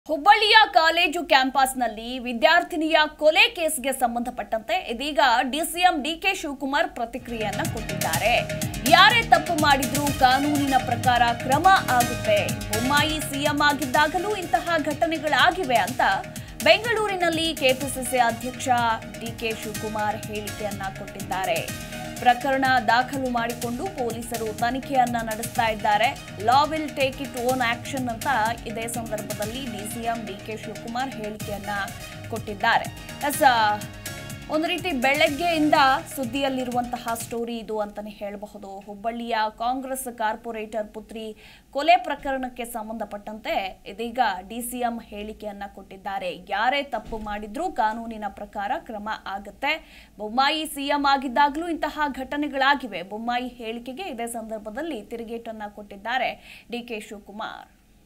ಹುಬ್ಬಳ್ಳಿಯ ಕಾಲೇಜು ಕ್ಯಾಂಪಸ್ನಲ್ಲಿ ವಿದ್ಯಾರ್ಥಿನಿಯ ಕೊಲೆ ಕೇಸ್ಗೆ ಸಂಬಂಧಪಟ್ಟಂತೆ ಇದೀಗ ಡಿಸಿಎಂ ಡಿಕೆ ಶಿವಕುಮಾರ್ ಪ್ರತಿಕ್ರಿಯೆಯನ್ನ ಕೊಟ್ಟಿದ್ದಾರೆ. ಯಾರೇ ತಪ್ಪು ಮಾಡಿದ್ರೂ ಕಾನೂನಿನ ಪ್ರಕಾರ ಕ್ರಮ ಆಗುತ್ತೆ. ಬೊಮ್ಮಾಯಿ ಸಿಎಂ ಆಗಿದ್ದಾಗಲೂ ಇಂತಹ ಘಟನೆಗಳಾಗಿವೆ ಅಂತ ಬೆಂಗಳೂರಿನಲ್ಲಿ ಕೆಪಿಸಿಸಿ ಅಧ್ಯಕ್ಷ ಡಿಕೆ ಶಿವಕುಮಾರ್ ಹೇಳಿಕೆಯನ್ನ ಕೊಟ್ಟಿದ್ದಾರೆ. ಪ್ರಕರಣ ದಾಖಲು ಮಾಡಿಕೊಂಡು ಪೊಲೀಸರು ತನಿಖೆಯನ್ನ ನಡೆಸ್ತಾ ಇದ್ದಾರೆ. Law will take it own action ಅಂತ ಇದೇ ಸಂದರ್ಭದಲ್ಲಿ ಡಿಸಿಎಂ ಡಿಕೆ ಶಿವಕುಮಾರ್ ಹೇಳಿಕೆಯನ್ನ ಕೊಟ್ಟಿದ್ದಾರೆ. ಒಂದು ರೀತಿ ಬೆಳಗ್ಗೆಯಿಂದ ಸುದ್ದಿಯಲ್ಲಿರುವಂತಹ ಸ್ಟೋರಿ ಇದು ಅಂತಾನೆ ಹೇಳಬಹುದು. ಹುಬ್ಬಳ್ಳಿಯ ಕಾಂಗ್ರೆಸ್ ಕಾರ್ಪೊರೇಟರ್ ಪುತ್ರಿ ಕೊಲೆ ಪ್ರಕರಣಕ್ಕೆ ಸಂಬಂಧಪಟ್ಟಂತೆ ಇದೀಗ ಡಿಸಿಎಂ ಹೇಳಿಕೆಯನ್ನ ಕೊಟ್ಟಿದ್ದಾರೆ. ಯಾರೇ ತಪ್ಪು ಮಾಡಿದ್ರೂ ಕಾನೂನಿನ ಪ್ರಕಾರ ಕ್ರಮ ಆಗುತ್ತೆ. ಬೊಮ್ಮಾಯಿ ಸಿಎಂ ಆಗಿದ್ದಾಗಲೂ ಇಂತಹ ಘಟನೆಗಳಾಗಿವೆ. ಬೊಮ್ಮಾಯಿ ಹೇಳಿಕೆಗೆ ಇದೇ ಸಂದರ್ಭದಲ್ಲಿ ತಿರುಗೇಟನ್ನ ಕೊಟ್ಟಿದ್ದಾರೆ ಡಿಕೆ ಶಿವಕುಮಾರ್.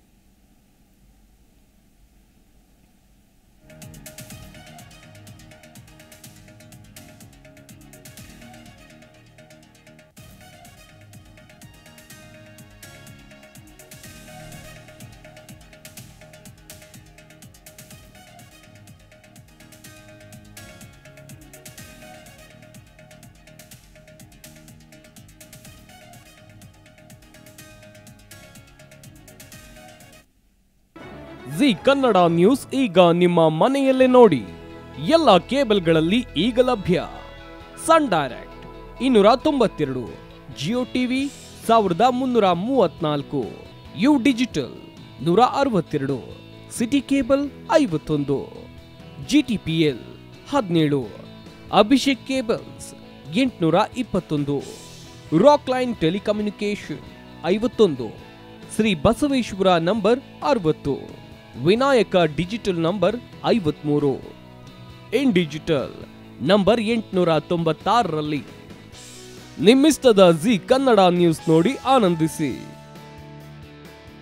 ಜಿ ಕನ್ನಡ ನ್ಯೂಸ್ ಈಗ ನಿಮ್ಮ ಮನೆಯಲ್ಲೇ ನೋಡಿ. ಎಲ್ಲ ಕೇಬಲ್ಗಳಲ್ಲಿ ಈಗ ಲಭ್ಯ. Sun Direct 292, Jio TV 1334, U digital 162, City cable 51, GTPL 17, Abhishek cables 821, Rock line telecommunication 51, Shri Basaveshwara number 60, Vinayaka digital number 53, In digital number 896ರಲ್ಲಿ ನಿಮ್ಮಿಷ್ಟದ ಜಿ ಕನ್ನಡ ನ್ಯೂಸ್ ನೋಡಿ ಆನಂದಿಸಿ.